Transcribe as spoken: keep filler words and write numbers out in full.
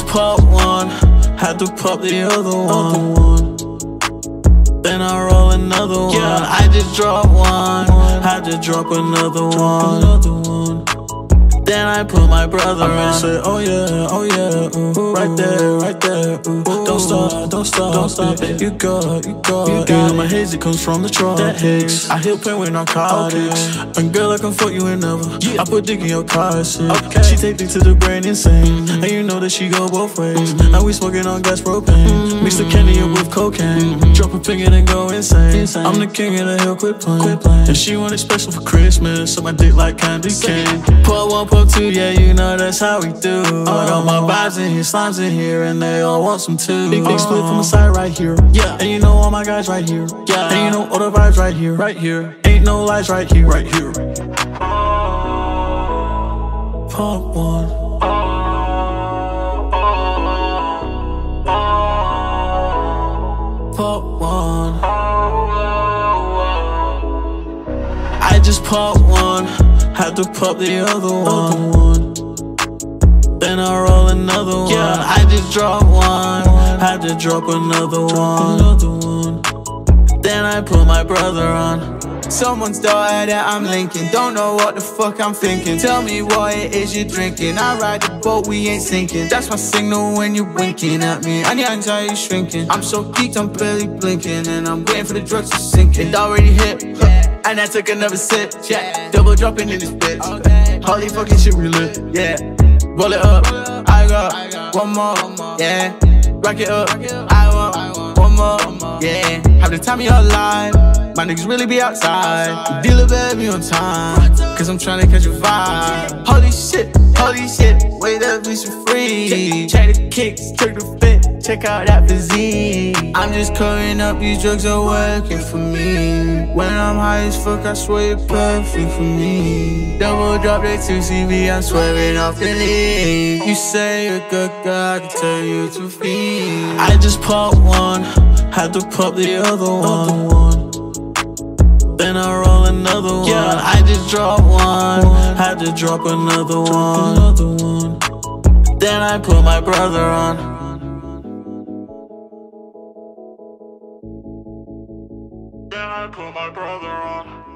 pop one, had to pop the other one. Then I roll another one. Yeah, I just drop one, had to drop another one. Then I put my brother on. I say, oh yeah, oh yeah, ooh, right there, right there, ooh. Don't stop, don't stop, don't stop it. You got, you got, you got. You know my hazy comes from the tropics. I heal pain with narcotics. Okay. And girl, I can fuck you whenever. Yeah. I put dick in your car, shit. Okay. She take dick to the brain insane, mm-hmm. And you know that she go both ways. Mm-hmm. Now we smoking on gas propane, mm-hmm. Mix the candy up with cocaine, mm-hmm. Drop a pig and go insane. insane. I'm the king of the hill, quit playing. quit playing. And she want it special for Christmas, so my dick like candy cane. Part one, part two, yeah, you know that's how we do. I got my vibes in here, slimes in here, and they all want some too. Big, big split from the side right here. Yeah, and you know all my guys right here. Yeah, and you know all the vibes right here. Right here. Ain't no lies right here. Right here. Pop one. Pop one. I just pop one, had to pop the other one. Then I roll another one. Yeah, I just drop one, had to drop another one. Then I put my brother on. Someone's daughter that I'm linking. Don't know what the fuck I'm thinking. Tell me what it is you're drinking. I ride the boat, we ain't sinking. That's my signal when you're winking at me. And your anxiety shrinking. I'm so geeked, I'm barely blinking. And I'm waiting for the drugs to sink in. It already hit, yeah. And I took another sip, yeah. Double dropping in this bitch, okay. Holy fucking shit, we lit, yeah. Roll it up, I got one more, yeah. Rack it up, I want one more, yeah. Have the time of your life. My niggas really be outside. Dealer baby on time, cause I'm tryna catch a vibe. Holy shit, holy shit, wait up, we some free. Check the kicks, check the fit, check out that physique. I'm just covering up, these drugs are working for me. When I'm high as fuck, I swear you're perfect for me. Double drop that two C V, I'm swerving off the lead. You say you're a good guy, I can tell you to feed. I just pop one, had to pop the other one. Then I roll another one. Yeah, I just drop one, had to drop another one. Then I put my brother on. Then I put my brother on.